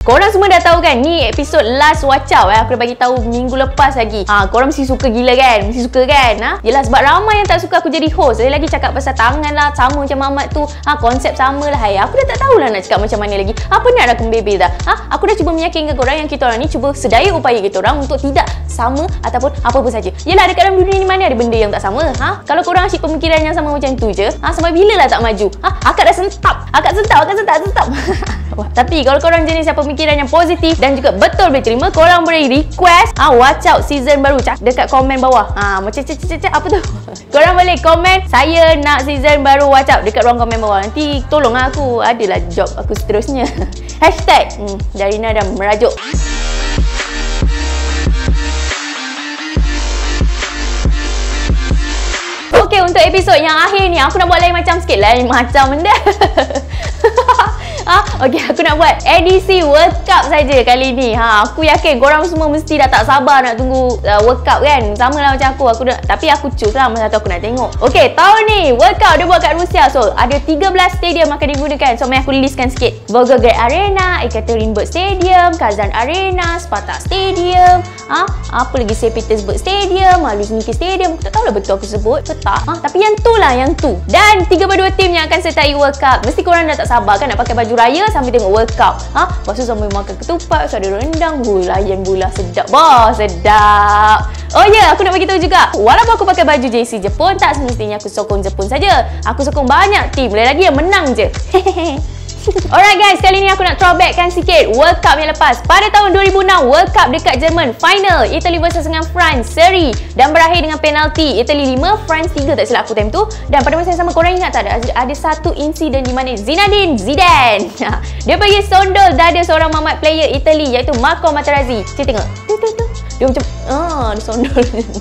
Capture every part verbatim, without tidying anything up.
Korang semua dah tahu kan, ni episod last Watch Out eh. Aku dah bagi tahu minggu lepas lagi. Ha, korang mesti suka gila kan? Mesti suka kan? Ha? Yelah, sebab ramai yang tak suka aku jadi host. Dia lagi cakap pasal tangan lah, sama macam Mamat tu. Ha, konsep sama lah. Hai, aku dah tak tahulah nak cakap macam mana lagi. Apa nak dah kembebel dah? Ha, aku dah cuba meyakinkan korang yang kita orang ni cuba sedaya upaya kita orang untuk tidak sama ataupun apa-apa saja. Yelah, dekat dalam dunia ni mana ada benda yang tak sama? Ha? Kalau korang asyik pemikiran yang sama macam tu je, ha, sampai bila lah tak maju? Ha? Akak dah sentap. Akak sentap, akak sentap, sentap. Tapi kalau korang jenis yang pemikiran yang positif dan juga betul boleh terima, korang boleh request ah Watch Out season baru cak dekat komen bawah. Ah macam cak cak cak apa tu? Korang boleh komen saya nak season baru Watch Out dekat ruang komen bawah. Nanti tolong aku, adalah job aku seterusnya. Hashtag hmm, Darina dah merajuk. Okey, untuk episod yang akhir ni aku nak buat lain macam sikit. Lain macam benda. Ah, okey, aku nak buat edisi World Cup saja kali ni. Ha, aku yakin korang semua mesti dah tak sabar nak tunggu uh, World Cup kan. Sama lah macam aku. Aku dah, tapi aku choose lah masa tu aku nak tengok. Okey, tahun ni World Cup dia buat kat Rusia. So, ada tiga belas stadium akan digunakan. So, mari aku listkan sikit. Volgograd Arena, Ekaterinburg Stadium, Kazan Arena, Spartak Stadium, ha, apa lagi, Saint Petersburg Stadium, Luzhniki Stadium. Aku tak tahu lah betul aku sebut ke tak. Ha, tapi yang tu lah, yang tu. Dan tiga puluh dua tim yang akan sertai World Cup. Mesti korang dah tak sabar kan nak pakai baju raya sambil tengok World Cup. Ha? Lepas tu sambil makan ketupat, so ada rendang, hui, layan gula, sedap. Wah, sedap. Oh ya, yeah, aku nak bagi tahu juga. Walaupun aku pakai baju J C Jepun, tak semestinya aku sokong Jepun saja. Aku sokong banyak tim. Boleh lagi yang menang je. Hehehe. Alright guys, kali ni aku nak throwbackkan sikit World Cup yang lepas. Pada tahun dua ribu enam, World Cup dekat Jerman, final Italy versus dengan France, seri, dan berakhir dengan penalti. Italy lima, France tiga tak silap aku time tu. Dan pada masa yang sama, korang ingat tak ada, ada satu insiden di mana Zinedine Zidane dia pergi sondol dada seorang mamat player Italy iaitu Marco Materazzi. Cik tengok, tu tu tu, dia macam ah, dia sondol.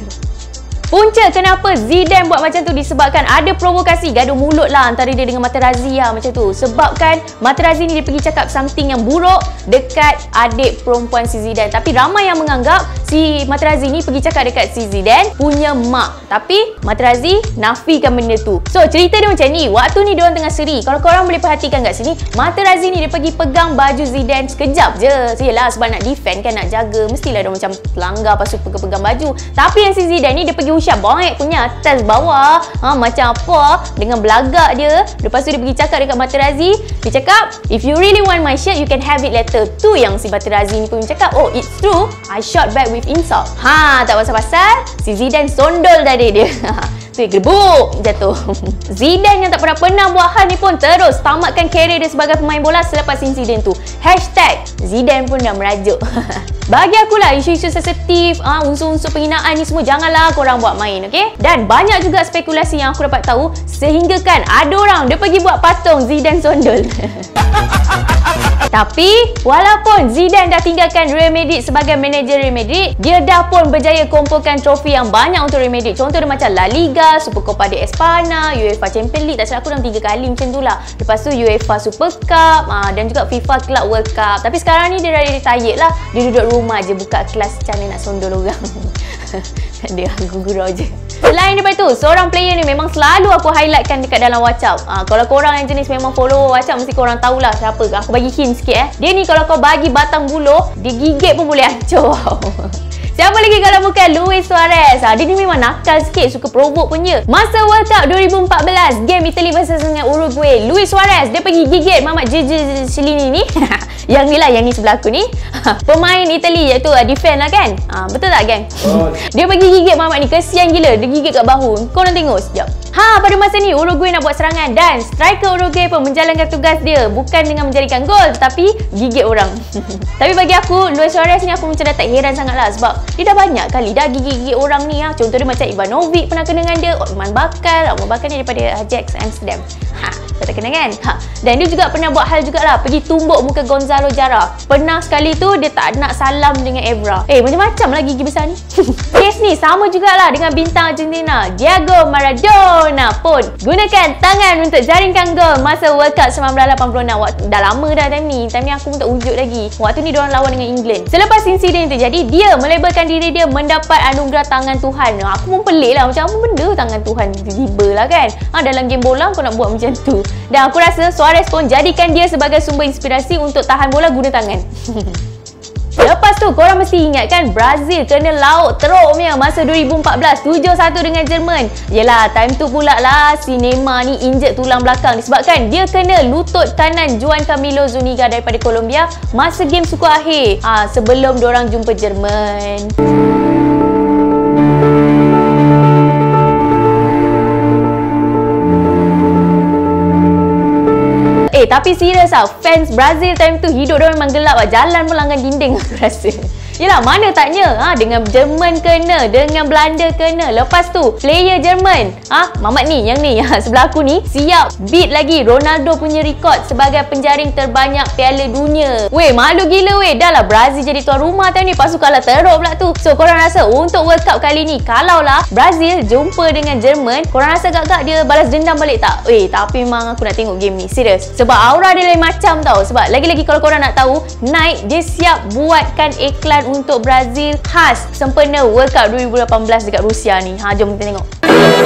Punca kenapa Zidane buat macam tu disebabkan ada provokasi gaduh mulut lah antara dia dengan Materazzi lah macam tu. Sebabkan Materazzi ni dia pergi cakap something yang buruk dekat adik perempuan si Zidane. Tapi ramai yang menganggap si Materazzi ni pergi cakap dekat si Zidane punya mak. Tapi Materazzi nafikan benda tu. So cerita dia macam ni. Waktu ni diorang tengah seri. Kalau korang boleh perhatikan kat sini, Materazzi ni dia pergi pegang baju Zidane sekejap je. So yelah, sebab nak defend kan, nak jaga. Mestilah dia macam pelanggar lepas tu pegang baju. Tapi yang si Zidane ni dia pergi Syah bongek punya atas bawah, ha, macam apa dengan belagak dia. Lepas tu dia pergi cakap dekat Materazzi. Dia cakap, if you really want my shirt, you can have it later. Tu yang si Materazzi ni pun cakap, oh it's true, I shot back with insult. Ha, tak pasal-pasal si Zidane sondol tadi dia. Tu gerbuk jatuh. Zidane yang tak pernah-pernah buat hal ni pun terus tamatkan karier dia sebagai pemain bola selepas insiden tu. Hashtag Zidane pun dah merajuk. Bagi akulah, isu-isu sensitif, ah, unsur-unsur penghinaan ni semua janganlah korang buat main, okey? Dan banyak juga spekulasi yang aku dapat tahu sehingga kan ada orang dia pergi buat patung Zidane sondol. Tapi walaupun Zidane dah tinggalkan Real Madrid sebagai manager Real Madrid, dia dah pun berjaya kumpulkan trofi yang banyak untuk Real Madrid. Contoh dia macam La Liga, Supercopa de España, UEFA Champions League, tak silap aku dalam tiga kali macam tu lah. Lepas tu UEFA Super Cup, aa, dan juga FIFA Club World Cup. Tapi sekarang ni dia dah retired lah. Dia duduk rumah je buka kelas macam mana nak sondol orang. Dia gurau je. Selain daripada tu, seorang player ni memang selalu aku highlightkan dekat dalam Watch Out. Ha, kalau korang yang jenis memang follow Watch Out, mesti korang tahulah siapa. Aku bagi hint sikit eh. Dia ni kalau kau bagi batang buluh, dia gigit pun boleh hancur. Siapa lagi kalau bukan Luis Suarez? Ha, dia ni memang nakal sikit, suka provoke punya. Masa World Cup dua ribu empat belas, game Italy versus dengan Uruguay, Luis Suarez dia pergi gigit Mamat Jeje Cellini ni. Yang ni lah, yang ni sebelah aku ni. Pemain Italy iaitu uh, defend lah kan. Ha, betul tak geng? Oh. Dia pergi gigit Mamat ni, kesian gila. Dia gigit kat bahu. Kau nak tengok sekejap. Ha, pada masa ni Uruguay nak buat serangan dan striker Uruguay pun menjalankan tugas dia. Bukan dengan menjadikan gol, tapi gigit orang. Tapi bagi aku, Luis Suarez ni aku macam dah tak heran sangat lah. Sebab dia dah banyak kali dah gigit-gigit orang ni. Ha. Contoh dia macam Ivanovic pernah kena dengan dia. Otman Bakal. Otman Bakal ni daripada Ajax Amsterdam. Ha, tak kena kan? Ha. Dan dia juga pernah buat hal jugalah, pergi tumbuk muka Gonzalo Jara. Pernah sekali tu dia tak nak salam dengan Evra. Eh, macam-macam lah gigi besar ni. Kes ni sama jugalah dengan bintang Argentina, Diego Maradona. Corona pun gunakan tangan untuk jaringkan gol masa World Cup sembilan belas lapan puluh enam. Waktu, dah lama dah time ni. Time ni aku pun tak wujud lagi. Waktu ni diorang lawan dengan England. Selepas insiden terjadi, dia melabelkan diri dia mendapat anugerah tangan Tuhan. Aku pun pelik lah. Macam apa benda tangan Tuhan tiba-tiba lah kan. Ha, dalam game bola kau nak buat macam tu. Dan aku rasa Suarez pun jadikan dia sebagai sumber inspirasi untuk tahan bola guna tangan. Lepas tu korang mesti ingat kan, Brazil kena lauk teruknya masa dua ribu empat belas tujuh satu dengan Jerman. Yelah, time tu pula lah si Neymar ni injet tulang belakang disebabkan dia kena lutut kanan Juan Camilo Zuniga daripada Colombia masa game suku akhir, ha, sebelum diorang jumpa Jerman. Eh, tapi serius lah, fans Brazil time tu hidup dia memang gelap lah. Jalan pun langgar dinding aku rasa. Yelah, mana taknya ha, dengan Jerman kena, dengan Belanda kena. Lepas tu player Jerman, ha, Mamat ni, yang ni ha, sebelah aku ni, siap beat lagi Ronaldo punya rekod sebagai penjaring terbanyak Piala Dunia. Weh, malu gila weh. Dah lah Brazil jadi tuan rumah time ni, lepas tu kalah teruk pula tu. So korang rasa untuk World Cup kali ni, kalau lah Brazil jumpa dengan Jerman, korang rasa gak-gak dia balas dendam balik tak? Weh, tapi memang aku nak tengok game ni, serius. Sebab aura dia lain macam tau. Sebab lagi-lagi kalau korang nak tahu, Nike dia siap buatkan iklan untuk Brazil khas sempena World Cup dua ribu lapan belas dekat Rusia ni. Ha, jom kita tengok.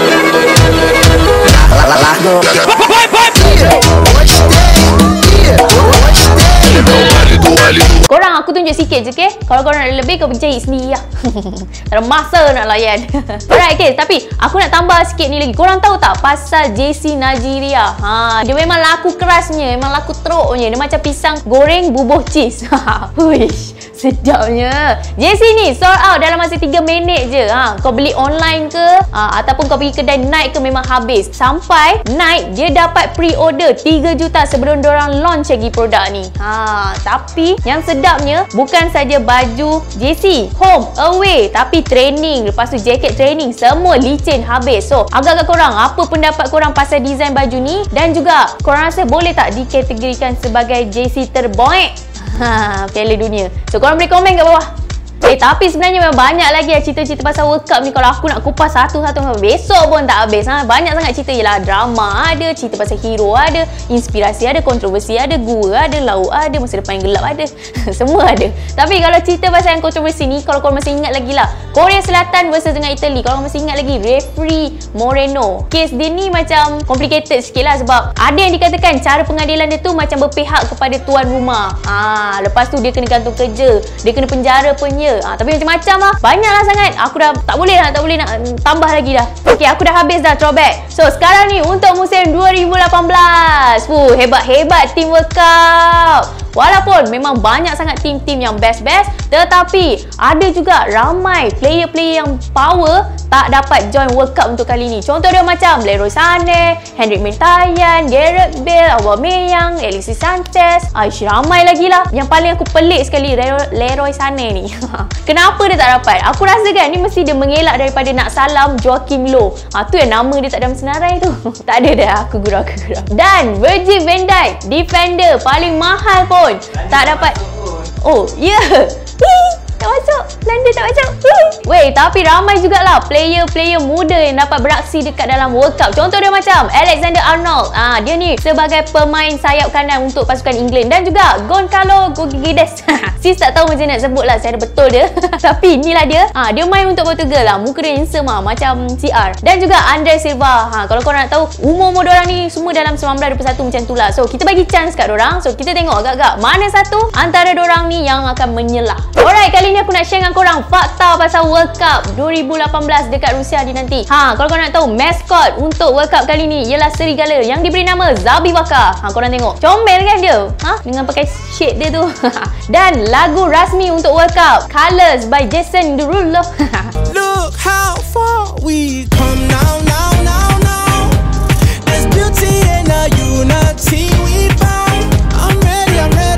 Korang aku tunjuk sikit je, okay? Kalau korang nak lebih, kau pergi cari sendiri lah. Tak ada masa nak layan. Alright, okay. Tapi aku nak tambah sikit ni lagi. Korang tahu tak pasal J C Najiria? Ha, dia memang laku kerasnya, memang laku teruknya. Dia macam pisang goreng bubuh cheese. Huish, sedapnya. J C ni sold out dalam masa tiga minit je. Ha, kau beli online ke, ha, ataupun kau pergi kedai Nike ke, memang habis. Sampai Nike dia dapat pre-order tiga juta sebelum diorang launch lagi produk ni. Ha, tapi yang sedapnya bukan saja baju J C home away, tapi training, lepas tu jaket training, semua licin habis. So agak-agak korang, apa pendapat korang pasal design baju ni? Dan juga korang rasa boleh tak dikategorikan sebagai J C terbaik ha, Piala Dunia? So korang boleh komen kat bawah. Eh, tapi sebenarnya memang banyak lagi lah cerita-cerita pasal World Cup ni. Kalau aku nak kupas satu-satu besok pun tak habis. Ha? Banyak sangat cerita. Yelah, drama ada, cerita pasal hero ada, inspirasi ada, kontroversi ada, gua ada, lauk ada, masa depan yang gelap ada. Semua ada. Tapi kalau cerita pasal yang kontroversi ni, kalau korang masih ingat lagi lah, Korea Selatan versus dengan Italy. Kalau korang masih ingat lagi, referee Moreno. Kes dia ni macam complicated sikit lah, sebab ada yang dikatakan cara pengadilan dia tu macam berpihak kepada tuan rumah. Ha, lepas tu dia kena gantung kerja, dia kena penjara punya. Ha, tapi macam-macam lah. Banyak lah sangat. Aku dah tak boleh lah, tak boleh nak tambah lagi dah. Okay, aku dah habis dah throwback. So, sekarang ni untuk musim dua ribu lapan belas. Fuh, hebat-hebat tim World Cup. Walaupun memang banyak sangat tim-tim yang best-best, tetapi ada juga ramai player-player yang power tak dapat join World Cup untuk kali ni. Contoh dia macam Leroy Sané, Henrik Mkhitaryan, Gareth Bale, Aubameyang, Alexis Sanchez. Aish, ramai lagi lah. Yang paling aku pelik sekali Leroy Sané ni. Kenapa dia tak dapat? Aku rasa kan ni mesti dia mengelak daripada nak salam Joachim Low. Ha, tu yang nama dia tak dalam senarai tu. Tak ada dah, aku gurau, aku gurau. Dan Virgil van Dijk, defender paling mahal pun tak dapat. Oh, ya. Yeah. Tak masuk. Belanda tak masuk. Weh, tapi ramai jugalah player-player muda yang dapat beraksi dekat dalam World Cup. Contoh dia macam Alexander Arnold. Ah, dia ni sebagai pemain sayap kanan untuk pasukan England. Dan juga Goncalo Gogides. Sis tak tahu macam nak sebut lah, saya ada betul dia. Tapi inilah dia. Ah, dia main untuk Portugal lah. Muka dia handsome lah, macam C R. Dan juga Andre Silva. Ha, kalau korang nak tahu, umur-umur diorang ni semua dalam sembilan belas dua puluh satu macam tu lah. So, kita bagi chance kat diorang. So, kita tengok agak-agak mana satu antara diorang ni yang akan menyelah. Alright, kali ni aku nak share dengan korang fakta pasal World Cup dua ribu lapan belas dekat Rusia ni nanti. Ha, kalau korang nak tahu, maskot untuk World Cup kali ni ialah serigala yang diberi nama Zabi Bakar. Ha, korang tengok. Comel kan dia? Ha, dengan pakai shade dia tu. Dan lagu rasmi untuk World Cup, Colors by Jason Derulo. Look how far we come now, now, now, now. There's beauty in the unity we found. I'm ready, I'm ready.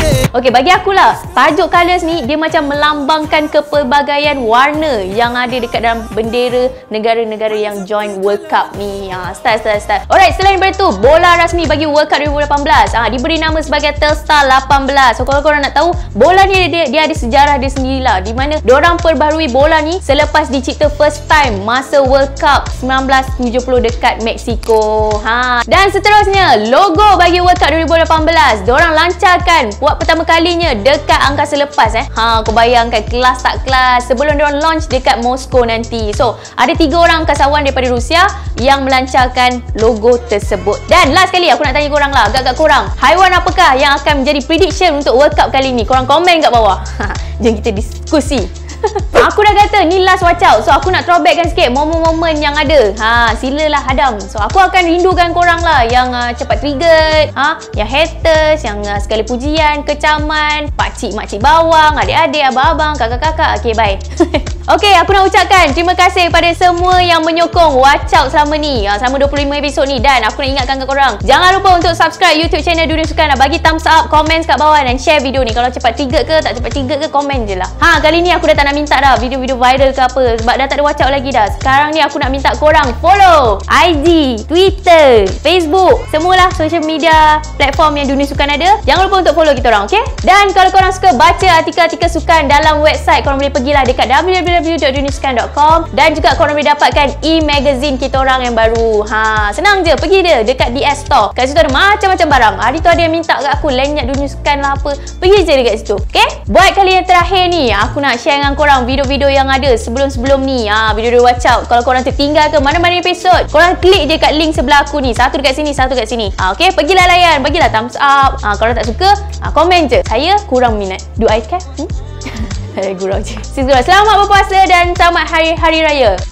Okey, bagi akulah, tajuk colours ni dia macam melambangkan kepelbagaian warna yang ada dekat dalam bendera negara-negara yang join World Cup ni. Ha, start, start, start. Alright, selain daripada tu, bola rasmi bagi World Cup dua ribu lapan belas ha, diberi nama sebagai Telstar lapan belas. So, kalau korang nak tahu, bola ni dia, dia ada sejarah dia sendirilah, di mana diorang perbaharui bola ni selepas dicipta first time masa World Cup sembilan belas tujuh puluh dekat Mexico. Ha. Dan seterusnya, logo bagi World Cup dua ribu lapan belas diorang lancarkan buat pertama kalinya dekat angkasa lepas eh. Ha, kau bayangkan kelas tak kelas sebelum diorang launch dekat Moskow nanti. So, ada tiga orang angkasawan daripada Rusia yang melancarkan logo tersebut. Dan last kali aku nak tanya korang lah, agak-agak korang, haiwan apakah yang akan menjadi prediction untuk World Cup kali ni? Korang komen kat bawah. Jom kita diskusi. Aku dah kata ni last watch out. So aku nak throwbackkan sikit momen-momen yang ada. Ha, silalah hadam. So aku akan rindukan korang lah yang uh, cepat triggered, ha, yang haters, yang uh, sekali pujian, kecaman, pakcik makcik bawang, adik-adik, abang-abang, kakak-kakak. Okay, bye. Okay, aku nak ucapkan terima kasih kepada semua yang menyokong watch out selama ni, uh, selama dua puluh lima episod ni. Dan aku nak ingatkan ke korang, jangan lupa untuk subscribe YouTube channel Dunia Sukan, bagi thumbs up, komen kat bawah dan share video ni. Kalau cepat triggered ke tak cepat triggered ke, komen je lah. Ha, kali ni aku dah tak nak minta dah video-video viral ke apa, sebab dah tak ada watch out lagi dah. Sekarang ni aku nak minta korang follow I G, Twitter, Facebook, semualah social media platform yang Dunia Sukan ada. Jangan lupa untuk follow kita orang, okay? Dan kalau korang suka baca artikel-artikel sukan dalam website, korang boleh pergilah dekat w w w dot dunia sukan dot com dan juga korang boleh dapatkan e-magazine kita orang yang baru. Ha, senang je, pergi dia dekat D S Store. Kat situ ada macam-macam barang. Hari tu ada yang minta kat aku lanyard Dunia Sukan lah apa. Pergi je dekat situ, okay? Buat kali yang terakhir ni, aku nak share dengan korang video-video yang ada sebelum-sebelum ni. Ha, video-video watch out. Kalau korang tertinggal ke mana-mana episod, korang klik je kat link sebelah aku ni. Satu dekat sini, satu dekat sini. Ha, okay? Pergilah layan, bagilah thumbs up. Ha, kalau tak suka, ha, komen je. Saya kurang minat. Do I care? Hmm? Gurau je. Selamat berpuasa dan selamat hari-hari raya.